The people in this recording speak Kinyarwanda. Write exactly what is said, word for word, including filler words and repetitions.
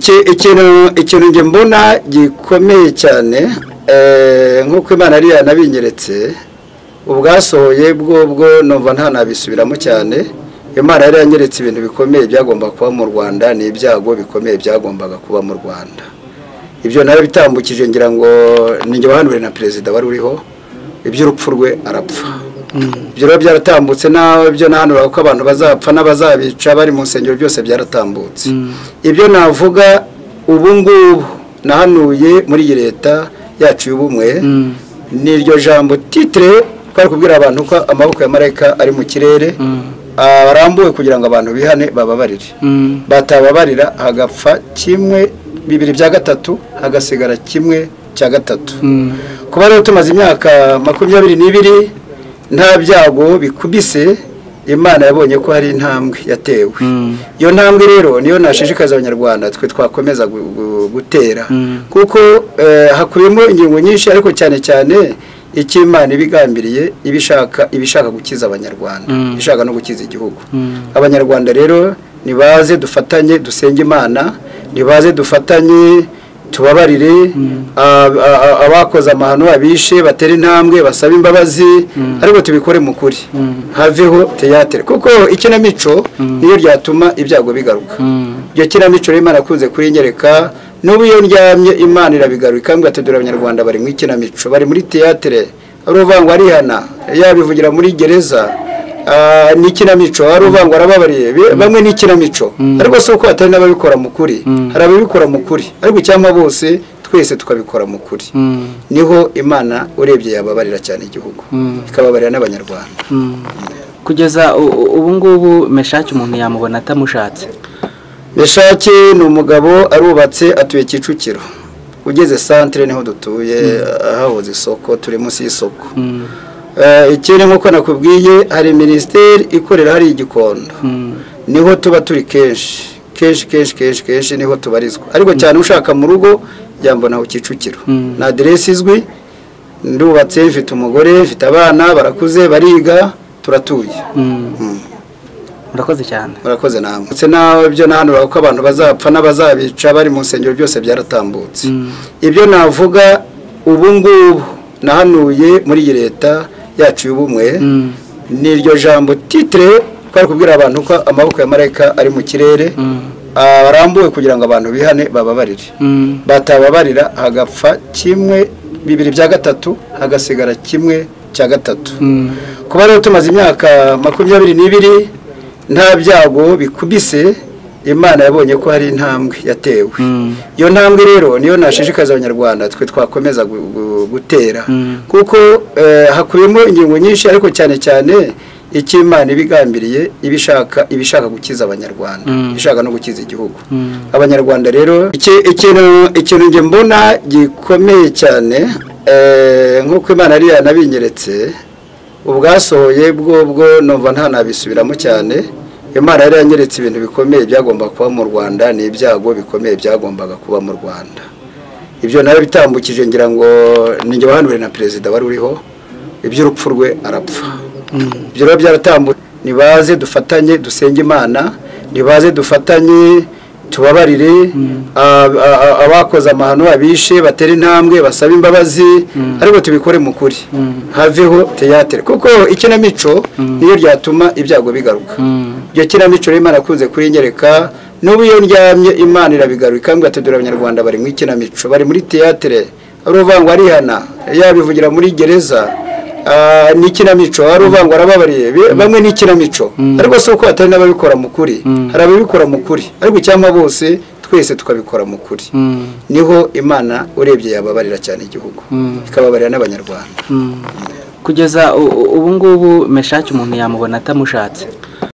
ikintu ikintu nge mbona gikomeye cyane nk'uko Imana ari yanabinyeretse ubwasohoye bwo bwo numva nta nabisubiramo cyane. Imana yari yanyeretse ibintu bikomeye byagomba kuba mu Rwanda, ni ibyago bikomeye byagombaga kuba mu Rwanda. Ibyo nayo bitambukije ngira ngo ninjye wahanuriye na perezida wari uriho iby'urupfu rwe arapfa. Ibyo rero byaratambutse nabyo nahanura ko abantu bazapfa n'abazabica bari mu nsengero byose byaratambutse. Ibyo navuga ubu ngubu nahanuye muri leta yacu y'ubumwe n'iryo jambo titre twari kubwira abantu ko amaboko ya marayika ari mu kirere arambuwe kugira ngo abantu bihane bababarire. Batababarira hagapfa kimwe bibiri bya gatatu hagasigara kimwe cya gatatu. Kuba rero tumaze imyaka makumyabiri n'ibiri nta byago bikubise, Imana yabonye ko hari intambwe yatewe. Iyo ntambwe rero niyo nashishikaza abanyarwanda twe twakomeza gutera, kuko hakubiyemo ingingo nyinshi, ariko cyane cyane icyo Imana ibigambiriye ibishaka ibishaka gukiza abanyarwanda, ishaka no gukiza igihugu. Abanyarwanda rero nibaze dufatanye dusenge Imana, nibaze dufatanye tubabarire abakoze amahano abishe batera intambwe basaba imbabazi, ariko tubikore mu kuri, haveho teyatere, kuko ikinamico niyo ryatuma ibyago bigaruka. Iyo kinamico rero Imana akunze kurinyereka, n'ubu iyo ndyamye Imana irabigaruka ikambwira ati dore abanyarwanda bari mu ikinamico, bari muri teyatere, aruvangwa arihana yabivugira muri gereza ni ikinamico, aruvangwa arababariye bamwe ni ikinamico, ariko si uko atari n'ababikora mu kuri, hari ababikora mu kuri, ariko icyampa bose twese tukabikora mu kuri, niho Imana urebye yababarira cyane igihugu ikababarira n'abanyarwanda. Kugeza ubu ngubu Meshaki umuntu yamubona atamushatse? Meshaki ni umugabo arubatse, atuye Kicukiro, ugeze centre niho dutuye, ahahoze isoko, turi munsi y'isoko. Ikindi nkuko nakubwiye hari ministeri ikorera hari Igikondo, niho tuba turi kenshi kenshi kenshi kenshi kenshi niho tubarizwa, ariko cyane ushaka mu rugo yambona ku Kicukiro, na adresse izwi, ndubatse, mfite umugore, mfite abana barakuze bariga, turatuye. Murakoze cyane. Murakoze namwe. Ndetse nabyo nahanura ko abantu bazapfa n'abazabica bari mu nsengero byose byaratambutse. Ibyo navuga ubu ngubu nahanuye muri leta yacu y'ubumwe n'iryo jambo titre twari kubwira abantu ko amaboko ya marayika ari mu kirere arambuwe kugira ngo abantu bihane bababarire. Batababarira hagapfa kimwe bibiri bya gatatu hagasigara kimwe cya gatatu. Kuba rero tumaze imyaka makumyabiri n'ibiri nta byago bikubise, Imana yabonye ko hari intambwe yatewe. Iyo ntambwe rero niyo nashishikaza abanyarwanda twe twakomeza gutera, kuko hakubiyemo ingingo nyinshi, ariko cyane cyane icyo Imana ibigambiriye ibishaka ibishaka gukiza abanyarwanda, ishaka no gukiza igihugu. Abanyarwanda rero ikintu ikintu nge mbona gikomeye cyane nk'uko Imana ari yanabinyeretse ubwasohoye bwo bwo numva nta nabisubiramo cyane. Imana yari yanyeretse ibintu bikomeye byagomba kuba mu Rwanda, ni ibyago bikomeye byagombaga kuba mu Rwanda. Ibyo nayo bitambukije ngira ngo ninjye wahanuriye na perezida wari uriho iby'urupfu rwe arapfa. Ibyo rero byaratambutse, nibaze dufatanye dusenge Imana, nibaze dufatanye tubabarire abakoze amahano abishe batera intambwe basaba imbabazi, ariko tubikore mu kuri, haveho teyatere, kuko ikinamico niyo ryatuma ibyago bigaruka. Iyo kinamico rero Imana akunze kurinyereka, n'ubu iyo ndyamye Imana irabigaruka ikambwira ati dore abanyarwanda bari mu ikinamico, bari muri teyatere, aruvangwa arihana yabivugira muri gereza ni ikinamico, aruvangwa arababariye bamwe ni ikinamico, ariko si uko atari n'ababikora mu kuri, hari ababikora mu kuri, ariko icyampa bose twese tukabikora mu kuri, niho Imana urebye yababarira cyane igihugu ikababarira n'abanyarwanda. Kugeza ubu ngubu Meshaki umuntu yamubona atamushatse?